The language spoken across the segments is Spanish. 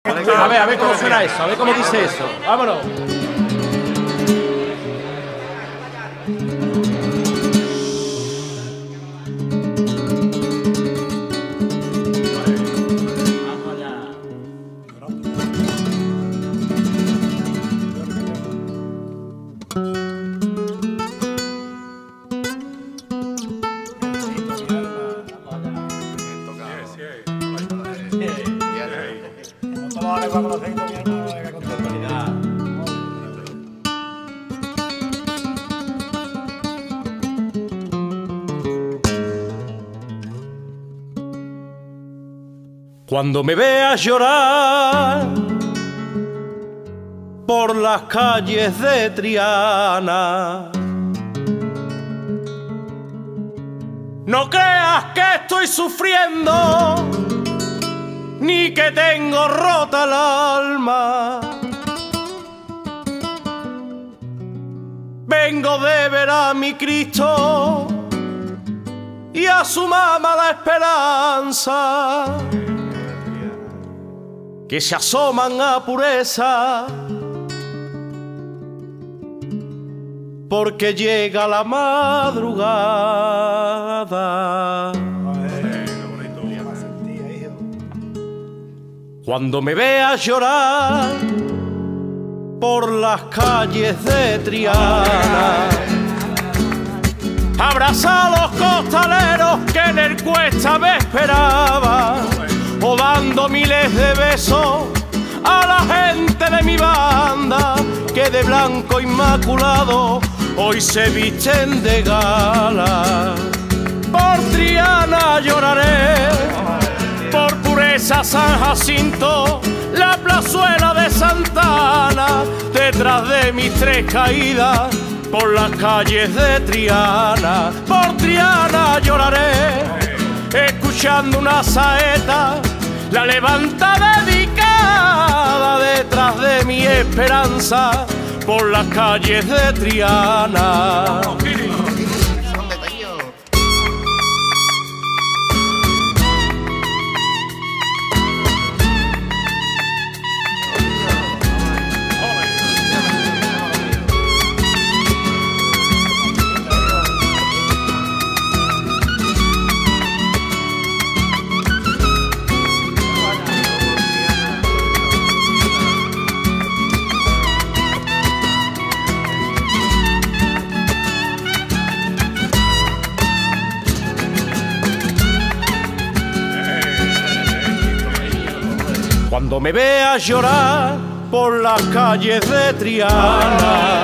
A ver cómo suena eso, a ver cómo dice eso. Vámonos. Cuando me veas llorar por las calles de Triana, no creas que estoy sufriendo ni que tengo rota el alma. Vengo de ver a mi Cristo y a su mamá la esperanza, que se asoman a pureza, porque llega la madrugada. Cuando me veas llorar por las calles de Triana, abraza a los costaleros que en el Cuesta me esperaban, o dando miles de besos a la gente de mi banda, que de blanco inmaculado hoy se visten de gala. Por Triana lloraré, por Pureza San Jacinto, la plazuela de Santana, detrás de mis tres caídas por las calles de Triana. Por Triana lloraré, escuchando una saeta, la levanta dedicada detrás de mi esperanza, por las calles de Triana. Cuando me veas llorar por las calles de Triana,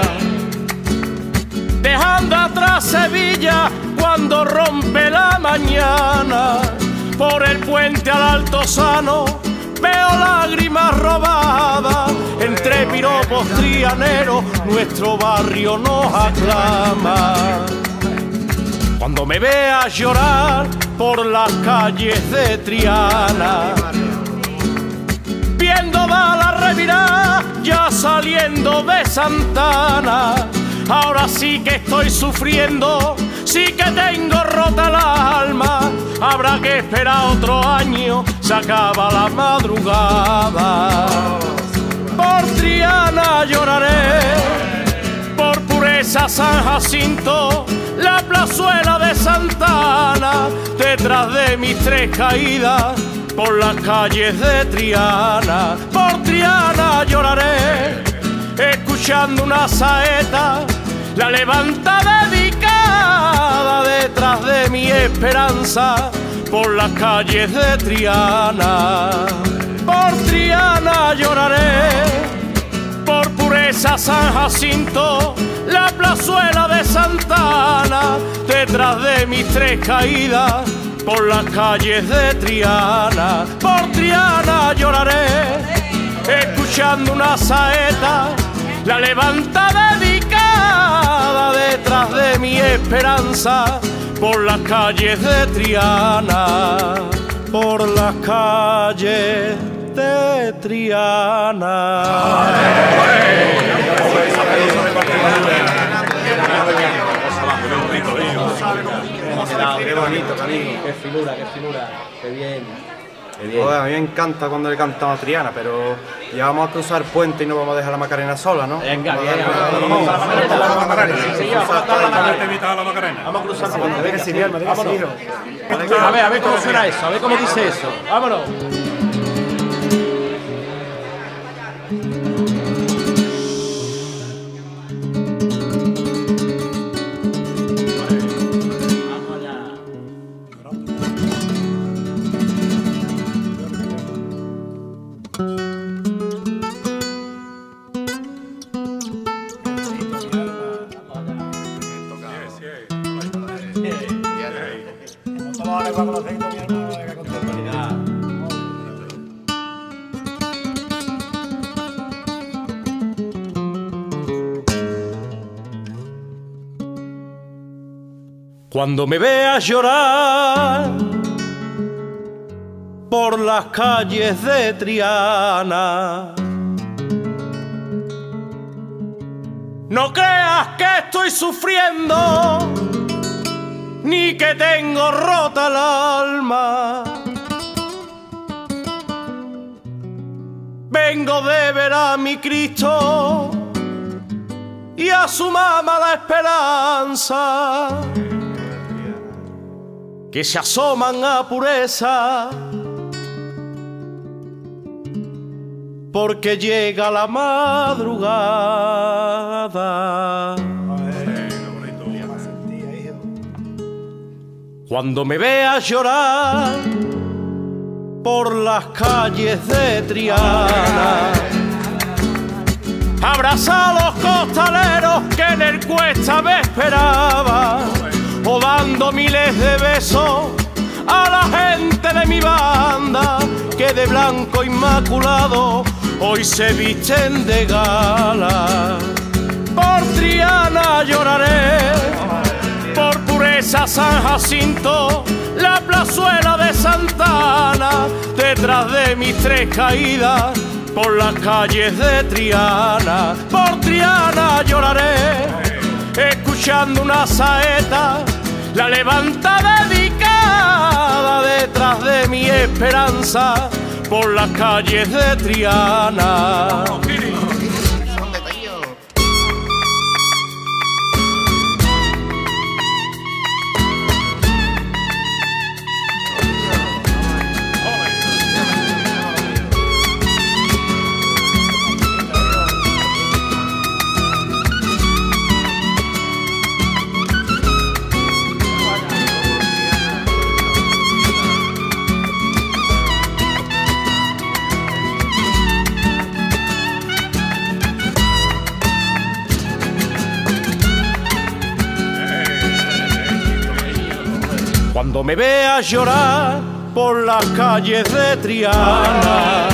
dejando atrás Sevilla cuando rompe la mañana, por el puente al Altozano veo lágrimas robadas, entre piropos trianeros nuestro barrio nos aclama. Cuando me veas llorar por las calles de Triana, viendo va la revirada ya saliendo de Santana, ahora sí que estoy sufriendo, sí que tengo rota el alma, habrá que esperar otro año, se acaba la madrugada. Por Triana lloraré, por Pureza San Jacinto, la plazuela de Santana, detrás de mis tres caídas por las calles de Triana. Por Triana lloraré, escuchando una saeta, la levanta dedicada detrás de mi esperanza, por las calles de Triana. Por Triana lloraré, por Pureza San Jacinto, la plazuela de Santana, detrás de mis tres caídas por las calles de Triana. Por Triana lloraré, escuchando una saeta, la levanta dedicada detrás de mi esperanza, por las calles de Triana, por las calles de Triana. Qué bonito, cariño. Qué finura, qué bien. Joder, a mí me encanta cuando le cantamos a Triana, pero ya vamos a cruzar el puente y no vamos a dejar a la Macarena sola, ¿no? Venga, bien. Vamos a cruzar el puente. A ver cómo suena eso, a ver cómo dice eso. Vámonos. Cuando me veas llorar por las calles de Triana, no creas que estoy sufriendo ni que tengo rota el alma. Vengo de ver a mi Cristo y a su mamá la esperanza, que se asoman a pureza, porque llega la madrugada. Cuando me veas llorar por las calles de Triana, abraza a los costaleros que en el Cuesta me esperaban, o dando miles de besos a la gente de mi banda, que de blanco inmaculado hoy se visten de gala. Por Triana lloraré, por Pureza San Jacinto, la plazuela de Santana, detrás de mis tres caídas por las calles de Triana. Por Triana lloraré, escuchando una saeta, la levanta dedicada detrás de mi esperanza, por las calles de Triana. Cuando me veas llorar por las calles de Triana,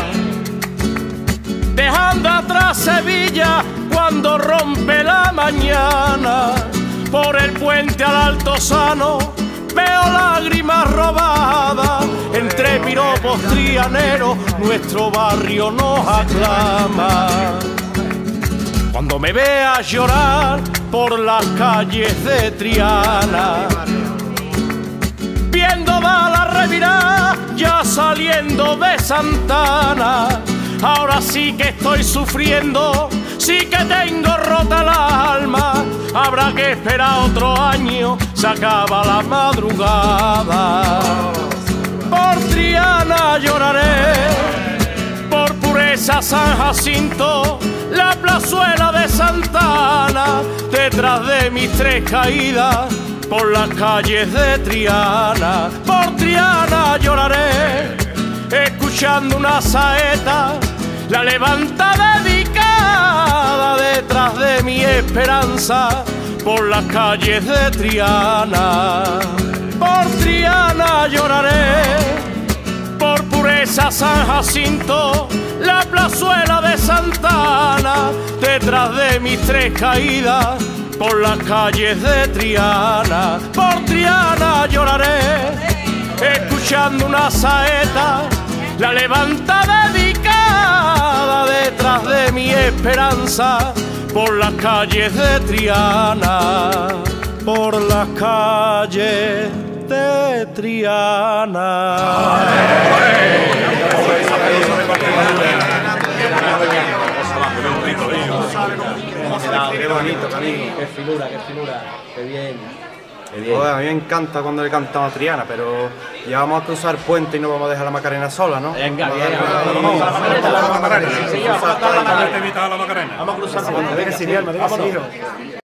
dejando atrás Sevilla cuando rompe la mañana, por el puente al Altozano veo lágrimas robadas, entre piropos trianeros nuestro barrio nos aclama. Cuando me veas llorar por las calles de Triana, viendo va la revirada ya saliendo de Santana, ahora sí que estoy sufriendo, sí que tengo rota la alma, habrá que esperar otro año, se acaba la madrugada. Por Triana lloraré, por Pureza San Jacinto, la plazuela de Santana, detrás de mis tres caídas por las calles de Triana. Por Triana lloraré, escuchando una saeta, la levanta dedicada detrás de mi esperanza, por las calles de Triana. Por Triana lloraré, por Pureza San Jacinto, la plazuela de Santana, detrás de mis tres caídas por las calles de Triana. Por Triana lloraré, escuchando una saeta, la levanta dedicada detrás de mi esperanza, por las calles de Triana. Por las calles de Triana. Qué bonito, Camilo. Qué figura, qué bien. Joder, a mí me encanta cuando le cantamos a Triana, pero ya vamos a cruzar el puente y no vamos a dejar la Macarena sola, ¿no? Venga, vamos a bien, darle ahí. vamos a cruzar el puente. Vamos a cruzar el puente. Vamos a cruzar el puente. Venga, sí, mi alma, venga, sí, hijo.